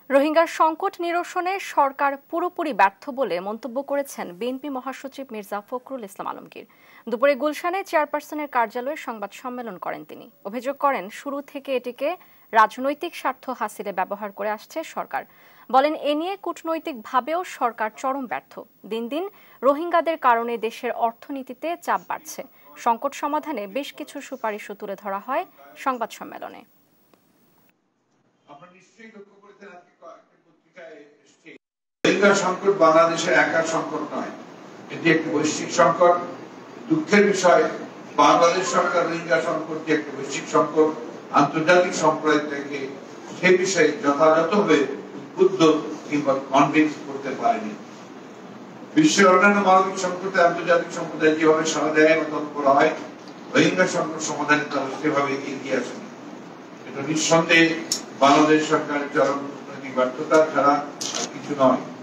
রোহিঙ্গার সংকট নিরসনে সরকার পুরোপুরি ব্যর্থ বলে মন্তব্য করেছেন বিএনপি মহাসচিব মির্জা ফখরুল ইসলাম আলমগীর। দুপুরে গুলশানে চেয়ারপারসনের কার্যালয়ে সংবাদ সম্মেলন করেন তিনি। অভিযোগ করেন, শুরু থেকে এটিকে রাজনৈতিক স্বার্থ হাসিলে ব্যবহার করে আসছে সরকার। বলেন, এ নিয়ে কূটনৈতিকভাবেও সরকার চরম ব্যর্থ। দিন দিন রোহিঙ্গাদের কারণে দেশের অর্থনীতিতে চাপ বাড়ছে। সংকট সমাধানে বেশ কিছু সুপারিশও তুলে ধরা হয় সংবাদ সম্মেলনে। রোহিঙ্গা সংকট বাংলাদেশের একার সংকট নয়, এটি একটি বৈশ্বিক সংকট। দুঃখের বিষয়, বাংলাদেশ সরকার রোহিঙ্গা সংকট যে একটি বৈশ্বিক সংকট, আন্তর্জাতিক সম্প্রদায় থেকে সে বিষয়ে যথাযথভাবে উদ্বুদ্ধ কিংবা কনভিন্স করতে পারেনি। বিশ্বের অন্যান্য মানবিক সংকটে আন্তর্জাতিক সম্প্রদায় যেভাবে সাড়া দেয় বা তৎপর হয়, রোহিঙ্গা সংকট সমাধানে তারা সেভাবে এগিয়ে আসেনি। এটা নিঃসন্দেহে বাংলাদেশ সরকারের চরম কূটনৈতিক ব্যর্থতা ছাড়া আর কিছু নয়।